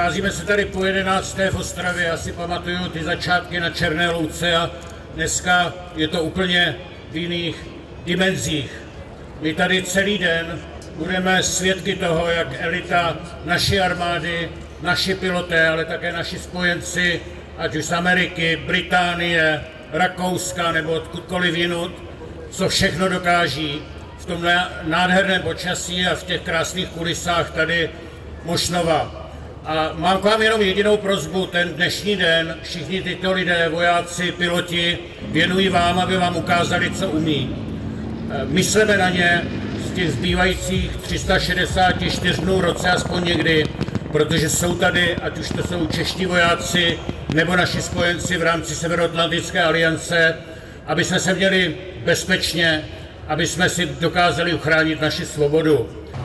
Scházíme se tady po 11. v Ostravě, já si pamatuju ty začátky na Černé louce a dneska je to úplně v jiných dimenzích. My tady celý den budeme svědky toho, jak elita naší armády, naši piloté, ale také naši spojenci, ať už z Ameriky, Británie, Rakouska nebo odkudkoliv jinut, co všechno dokáží v tom nádherném počasí a v těch krásných kulisách tady Mošnova. A mám k vám jenom jedinou prosbu, ten dnešní den všichni tyto lidé, vojáci, piloti, věnují vám, aby vám ukázali, co umí. Mysleme na ně z těch zbývajících 364 dnů v roce aspoň někdy, protože jsou tady, ať už to jsou čeští vojáci, nebo naši spojenci v rámci Severoatlantické aliance, aby jsme se měli bezpečně, aby jsme si dokázali uchránit naši svobodu.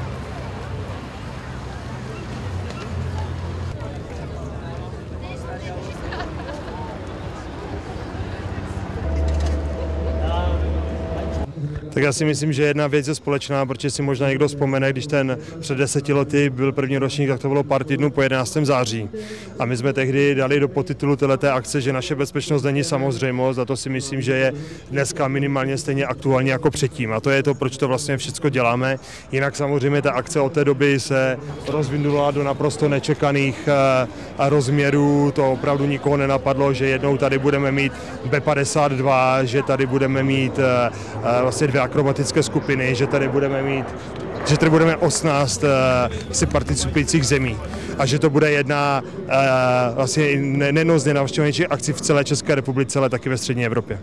Tak já si myslím, že jedna věc je společná, protože si možná někdo vzpomene, když ten před 10 lety byl první ročník, tak to bylo pár týdnů po 11. září. A my jsme tehdy dali do podtitulu této akce, že naše bezpečnost není samozřejmost, a to si myslím, že je dneska minimálně stejně aktuální jako předtím. A to je to, proč to vlastně všechno děláme. Jinak samozřejmě ta akce od té doby se rozvinula do naprosto nečekaných rozměrů. To opravdu nikoho nenapadlo, že jednou tady budeme mít B-52, že tady budeme mít vlastně 2 akrobatické skupiny, že tady budeme 18 participujících zemí a že to bude jedna vlastně nejen z nejnavštěvnějších akcí v celé České republice, ale taky ve střední Evropě.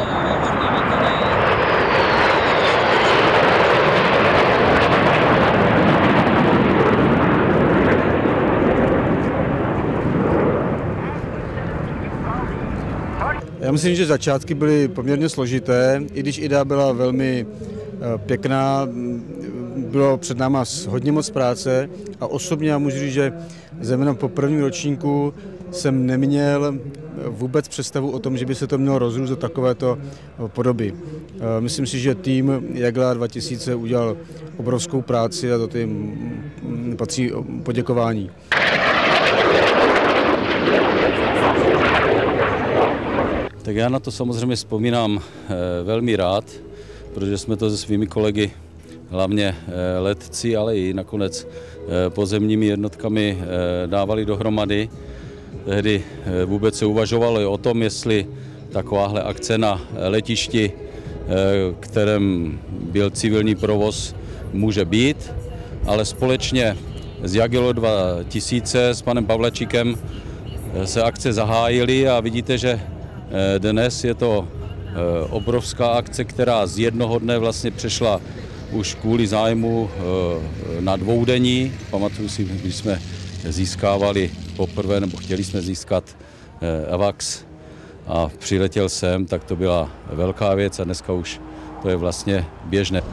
Já myslím, že začátky byly poměrně složité, i když idea byla velmi pěkná, bylo před náma hodně moc práce a osobně já můžu říct, že zejména po prvním ročníku jsem neměl vůbec představu o tom, že by se to mělo rozrůst do takovéto podoby. Myslím si, že tým Jagla 2000 udělal obrovskou práci a za to jim patří poděkování. Tak já na to samozřejmě vzpomínám velmi rád, protože jsme to se svými kolegy, hlavně letci, ale i nakonec pozemními jednotkami dávali dohromady. Tehdy vůbec se uvažovalo o tom, jestli takováhle akce na letišti, kterém byl civilní provoz, může být, ale společně s Jagello 2000 s panem Pavlačíkem se akce zahájily a vidíte, že dnes je to obrovská akce, která z jednoho dne vlastně přešla už kvůli zájmu na dvoudenní. Pamatuju si, když jsme získávali poprvé, nebo chtěli jsme získat AVAX a přiletěl jsem, tak to byla velká věc a dneska už to je vlastně běžné.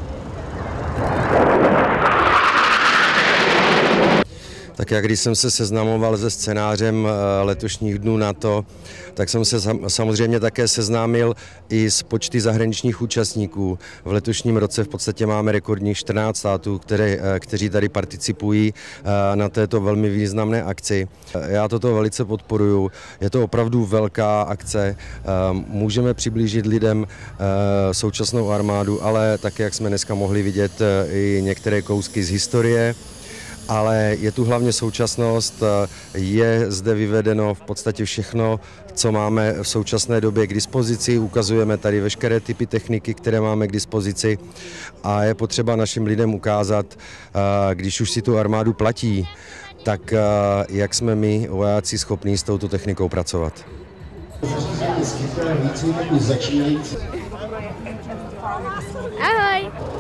Tak jak když jsem se seznamoval se scénářem letošních dnů NATO, tak jsem se samozřejmě také seznámil i s počty zahraničních účastníků. V letošním roce v podstatě máme rekordních 14 států, kteří tady participují na této velmi významné akci. Já toto velice podporuju. Je to opravdu velká akce. Můžeme přiblížit lidem současnou armádu, ale také, jak jsme dneska mohli vidět, i některé kousky z historie. Ale je tu hlavně současnost, je zde vyvedeno v podstatě všechno, co máme v současné době k dispozici. Ukazujeme tady veškeré typy techniky, které máme k dispozici a je potřeba našim lidem ukázat, když už si tu armádu platí, tak jak jsme my, vojáci, schopní s touto technikou pracovat. Ahoj!